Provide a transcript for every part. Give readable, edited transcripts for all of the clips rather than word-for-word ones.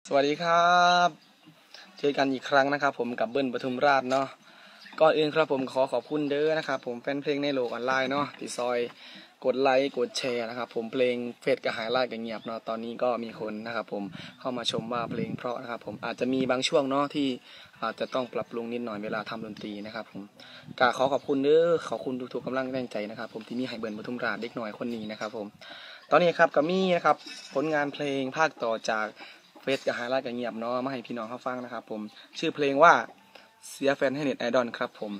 สวัสดีครับเจอกันอีกครั้งนะครับผมกับเบิ้ลปทุมราชเนาะก่อนอื่นครับผมขอขอบคุณเด้อนะครับผมแฟนเพลงในโลกออนไลน์เนาะที่ซอยกดไลค์กดแชร์นะครับผมเพลงเฟซก็หายไลค์ก็เงียบเนาะตอนนี้ก็มีคนนะครับผมเข้ามาชมว่าเพลงเพราะนะครับผมอาจจะมีบางช่วงเนาะที่อาจจะต้องปรับปรุงนิดหน่อยเวลาทำดนตรีนะครับผมก็ขอขอบคุณเด้อขอบคุณทุกๆกำลังแรงใจนะครับผมที่มีให้เบิ้ลปทุมราชเด็กหน่อยคนนี้นะครับผมตอนนี้ครับก็มีนะครับผลงานเพลงภาคต่อจากเฟซกับไฮไลท์กับเงียบเนาะมาให้พี่น้องเขาฟังนะครับผมชื่อเพลงว่าเสียแฟนให้เน็ตไอดอลครับผม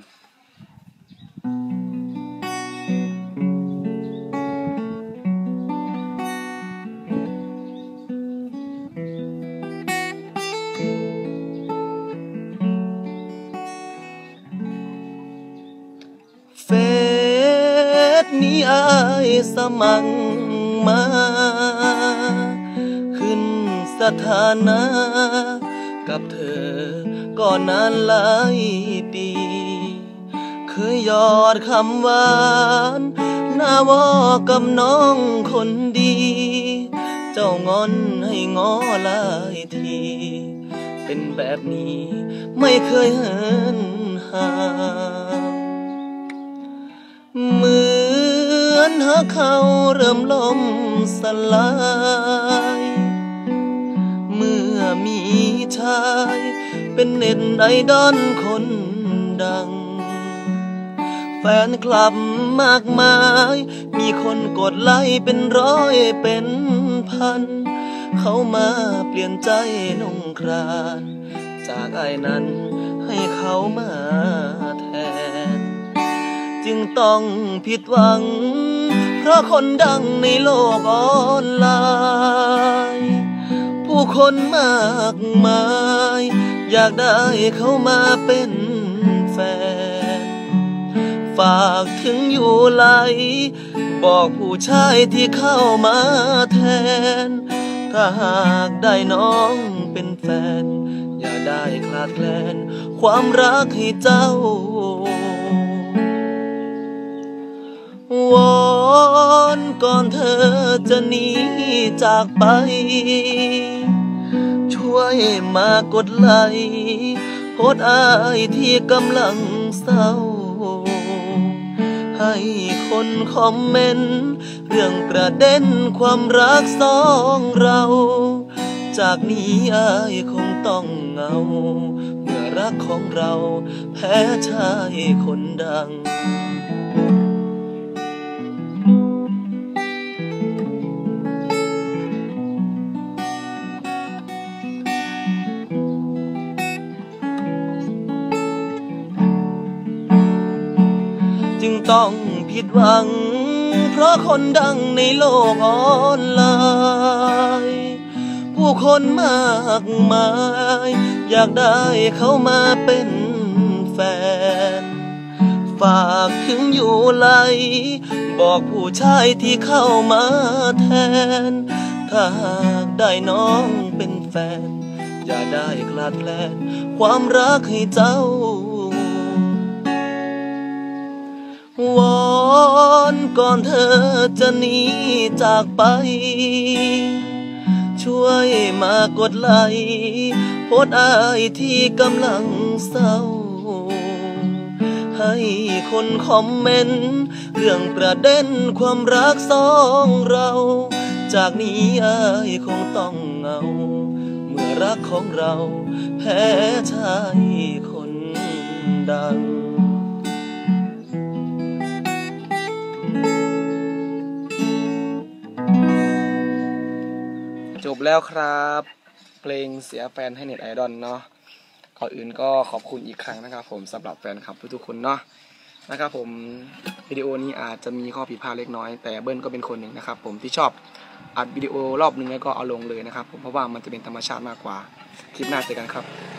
เฟซนี้อายสมัครมาขึ้นสถานะกับเธอก่อนนานหลายปีเคยหยอดคำหวานหน้าวอกับน้องคนดีเจ้างอนให้งอหลายทีเป็นแบบนี้ไม่เคยเหินห่างเหมือนหากเขาเริ่มล่มสลายเมื่อมีชายเป็นเน็ตไอดอลคนดังแฟนคลับมากมายมีคนกดไลค์เป็นร้อยเป็นพันเขามาเปลี่ยนใจนงครานจากไอ้นั้นให้เขามาแทนจึงต้องผิดหวังเพราะคนดังในโลกออนไลน์ผู้คนมากมายอยากได้เขามาเป็นแฟนฝากถึงอยู่ไหลบอกผู้ชายที่เข้ามาแทนถ้าหากได้น้องเป็นแฟนอย่าได้คลาดแคลนความรักให้เจ้าวอนก่อนเธอจะหนีจากไปช่วยมากดไลค์โพสต์อายที่กำลังเศร้าให้คนคอมเมนต์เรื่องประเด็นความรักสองเราจากนี้อายคงต้องเหงาเมื่อรักของเราแพ้ชายคนดังจึงต้องผิดหวังเพราะคนดังในโลกออนไลน์ผู้คนมากมายอยากได้เขามาเป็นแฟนฝากถึงอยู่ไหลบอกผู้ชายที่เข้ามาแทนถ้าหากได้น้องเป็นแฟนอย่าได้คลาดแคลนความรักให้เจ้าวอนก่อนเธอจะหนีจากไปช่วยมากดไลค์โพสต์อายที่กำลังเศร้าให้คนคอมเมนต์เรื่องประเด็นความรักสองเราจากนี้อายคงต้องเหงาเมื่อรักของเราแพ้ชายคนดังจบแล้วครับเพลงเสียแฟนให้เน็ตไอดอลเนาะก่อนอื่นก็ขอบคุณอีกครั้งนะครับผมสำหรับแฟนคลับทุกๆคนเนาะนะครับผมวิดีโอนี้อาจจะมีข้อผิดพลาดเล็กน้อยแต่เบิ้ลก็เป็นคนหนึ่งนะครับผมที่ชอบอัดวิดีโอรอบนึงแล้วก็เอาลงเลยนะครับผมเพราะว่ามันจะเป็นธรรมชาติมากกว่าคลิปหน้าเจอกันครับ